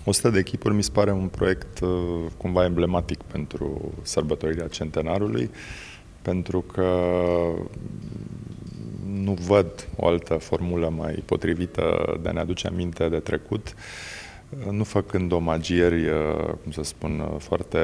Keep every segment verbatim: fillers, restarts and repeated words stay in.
o sută de chipuri mi se pare un proiect uh, cumva emblematic pentru sărbătorirea centenarului, pentru că nu văd o altă formulă mai potrivită de a ne aduce aminte de trecut, nu făcând omagieri, cum să spun, foarte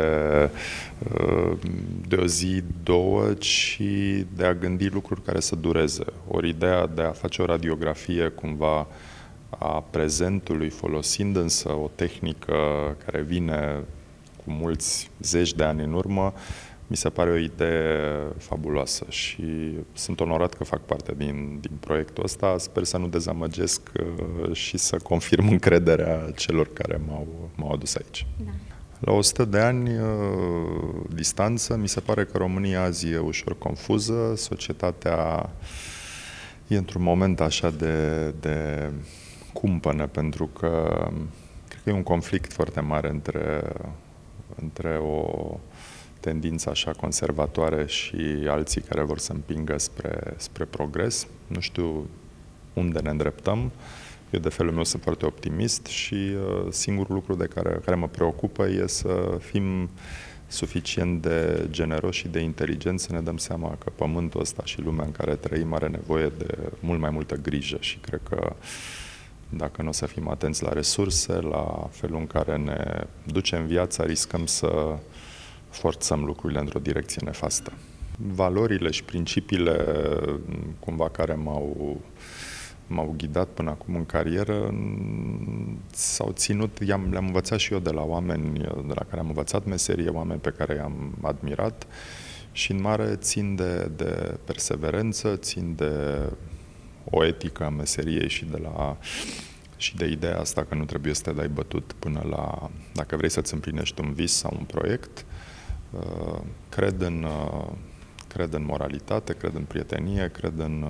de o zi, două, ci de a gândi lucruri care să dureze. Ori ideea de a face o radiografie cumva a prezentului, folosind însă o tehnică care vine cu mulți zeci de ani în urmă, mi se pare o idee fabuloasă și sunt onorat că fac parte din, din proiectul ăsta. Sper să nu dezamăgesc uh, și să confirm încrederea celor care m-au, m-au adus aici. Da. La o sută de ani uh, distanță, mi se pare că România azi e ușor confuză, societatea e într-un moment așa de, de cumpănă, pentru că cred că e un conflict foarte mare între, între o tendință așa conservatoare și alții care vor să împingă spre, spre progres. Nu știu unde ne îndreptăm. Eu, de felul meu, sunt foarte optimist și uh, singurul lucru de care, care mă preocupă e să fim suficient de generoși și de inteligenți să ne dăm seama că pământul ăsta și lumea în care trăim are nevoie de mult mai multă grijă și cred că dacă nu o să fim atenți la resurse, la felul în care ne ducem viața, riscăm să forțăm lucrurile într-o direcție nefastă. Valorile și principiile cumva care m-au, m-au ghidat până acum în carieră s-au ținut, i-am, le-am învățat și eu de la oameni de la care am învățat meserie, oameni pe care i-am admirat și în mare țin de, de perseverență, țin de o etică a meseriei și de la și de ideea asta că nu trebuie să te dai bătut până la, dacă vrei să-ți împlinești un vis sau un proiect. Cred în, cred în moralitate, cred în prietenie, cred în,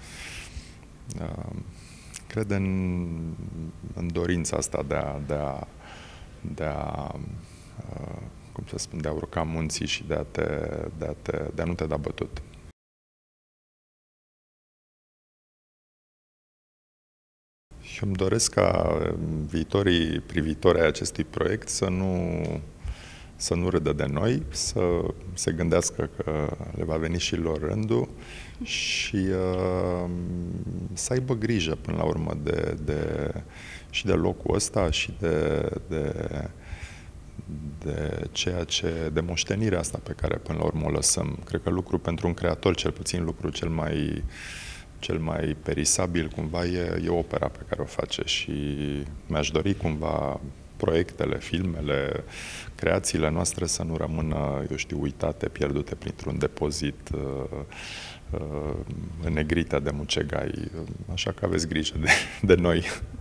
cred în, în dorința asta de a, de a, de a, cum să spun, de a urca munții și de a, te, de a, te, de a nu te da bătut. Și îmi doresc ca viitorii privitori ai acestui proiect să nu, să nu râdă de noi, să se gândească că le va veni și lor rândul și uh, să aibă grijă până la urmă de, de, și de locul ăsta și de, de, de ceea ce, de moștenirea asta pe care până la urmă o lăsăm. Cred că lucru pentru un creator, cel puțin lucru cel mai cel mai perisabil cumva e, e opera pe care o face și mi-aș dori cumva proiectele, filmele, creațiile noastre să nu rămână, eu știu, uitate, pierdute printr-un depozit uh, uh, înnegrite de mucegai. Așa că aveți grijă de, de noi.